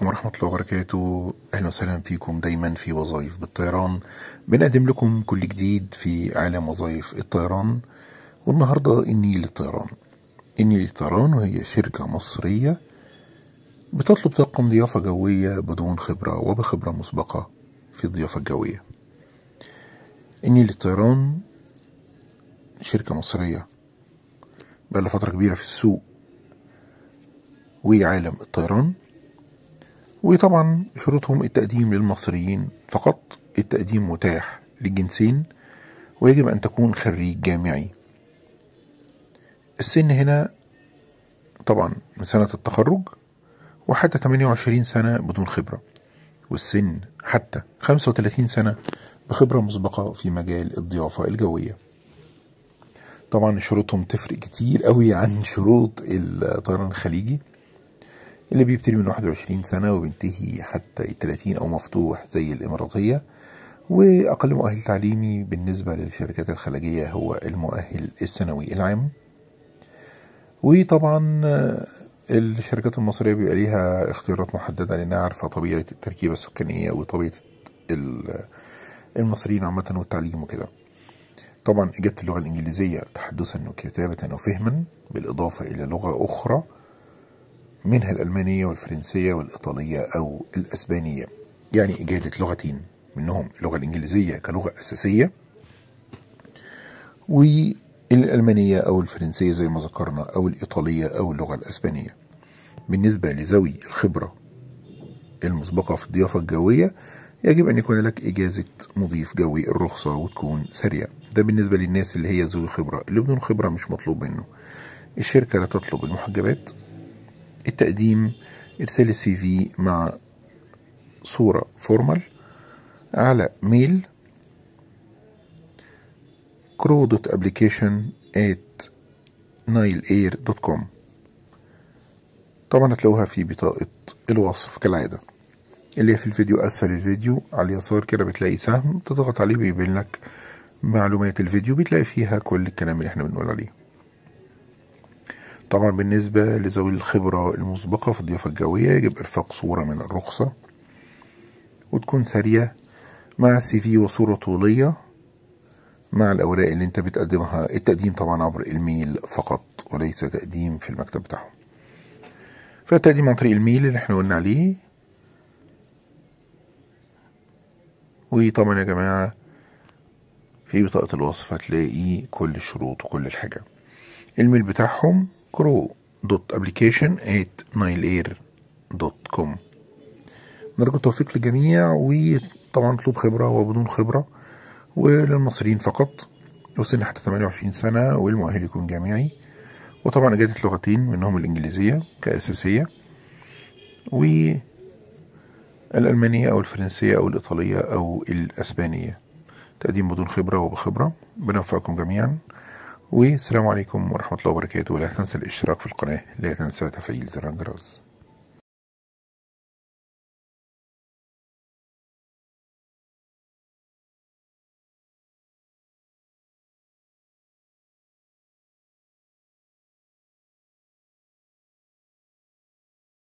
ورحمة الله وبركاته. أهلا وسهلا فيكم دايما في وظائف بالطيران. بنقدم لكم كل جديد في عالم وظائف الطيران. والنهاردة النيل للطيران. النيل للطيران وهي شركة مصرية بتطلب طاقم ضيافة جوية بدون خبرة وبخبرة مسبقة في الضيافة الجوية. النيل للطيران شركة مصرية بقى فترة كبيرة في السوق وعالم الطيران، وطبعا شروطهم التقديم للمصريين فقط. التقديم متاح للجنسين، ويجب أن تكون خريج جامعي. السن هنا طبعا من سنة التخرج وحتى 28 سنة بدون خبرة، والسن حتى 35 سنة بخبرة مسبقة في مجال الضيافة الجوية. طبعا شروطهم تفرق كتير قوي عن شروط الطيران الخليجي اللي بيبتدي من 21 سنة وبينتهي حتى 30 أو مفتوح زي الإماراتية. وأقل مؤهل تعليمي بالنسبة للشركات الخليجية هو المؤهل الثانوي العام. وطبعا الشركات المصرية بيبقى ليها اختيارات محددة لأنها عارفة طبيعة التركيبة السكانية وطبيعة المصريين عامة والتعليم وكده. طبعا إجابة اللغة الإنجليزية تحدثا وكتابة وفهما، بالإضافة إلى لغة أخرى منها الألمانية والفرنسية والإيطالية أو الأسبانية، يعني إجادة لغتين منهم اللغة الإنجليزية كلغة أساسية، والألمانية أو الفرنسية زي ما ذكرنا، أو الإيطالية أو اللغة الأسبانية. بالنسبة لذوي الخبرة المسبقة في الضيافة الجوية يجب أن يكون لك إجازة مضيف جوي الرخصة وتكون سريعة. ده بالنسبة للناس اللي هي ذوي خبرة. اللي بدون خبرة مش مطلوب منه. الشركة لا تطلب المحجبات. التقديم إرسال السي في مع صورة فورمال على ميل crew.application@nileair.com. طبعا هتلاقوها في بطاقة الوصف كالعادة اللي هي في الفيديو. أسفل الفيديو على اليسار كده بتلاقي سهم تضغط عليه بيبين لك معلومات الفيديو، بتلاقي فيها كل الكلام اللي احنا بنقول عليه. طبعا بالنسبة لذوي الخبرة المسبقة في الضيافة الجوية يجب إرفاق صورة من الرخصة وتكون سريعة مع السي في وصورة طولية مع الأوراق اللي انت بتقدمها. التقديم طبعا عبر الميل فقط وليس تقديم في المكتب بتاعهم. فالتقديم عن طريق الميل اللي احنا قلنا عليه. وطبعا يا جماعة في بطاقة الوصف هتلاقي كل الشروط وكل الحاجة. الميل بتاعهم crew.application@nileair.com. نرجو التوفيق للجميع. وطبعا مطلوب خبرة وبدون خبرة، وللمصريين فقط، وسن حتى 28 سنة، والمؤهل يكون جامعي. وطبعا إجادة لغتين منهم الإنجليزية كأساسية، والألمانية أو الفرنسية أو الإيطالية أو الأسبانية. تقديم بدون خبرة وبخبرة. بنوفقكم جميعا، والسلام عليكم ورحمة الله وبركاته. ولا تنسى الاشتراك في القناة، لا تنسى تفعيل زر الجرس.